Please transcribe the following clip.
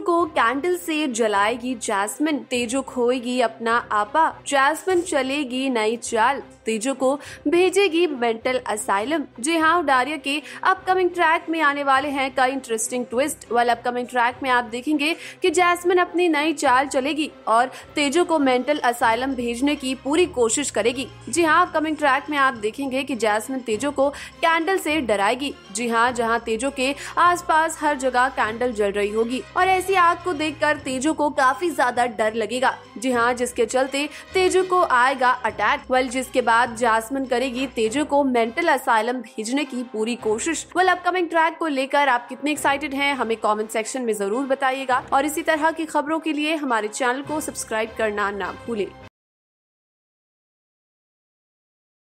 को कैंडल से जलाएगी जैस्मिन, तेजो खोएगी अपना आपा, जैस्मिन चलेगी नई चाल, तेजो को भेजेगी मेंटल असाइलम। जी हाँ, डारिया के अपकमिंग ट्रैक में आने वाले हैं कई इंटरेस्टिंग ट्विस्ट। वाल अपकमिंग ट्रैक में आप देखेंगे कि जैस्मिन अपनी नई चाल चलेगी और तेजो को मेंटल असाइलम भेजने की पूरी कोशिश करेगी। जी हाँ, अपकमिंग ट्रैक में आप देखेंगे कि जैस्मिन तेजो को कैंडल से डराएगी। जी हाँ, जहाँ तेजो के आसपास हर जगह कैंडल जल रही होगी और ऐसी आग को देखकर तेजो को काफी ज्यादा डर लगेगा। जी हाँ, जिसके चलते तेजो को आएगा अटैक। वेल, जिसके बाद जैस्मिन करेगी तेजो को मेंटल असाइलम भेजने की पूरी कोशिश। वेल, अपकमिंग ट्रैक को लेकर आप कितने एक्साइटेड हैं हमें कमेंट सेक्शन में जरूर बताइएगा और इसी तरह की खबरों के लिए हमारे चैनल को सब्सक्राइब करना ना भूलें।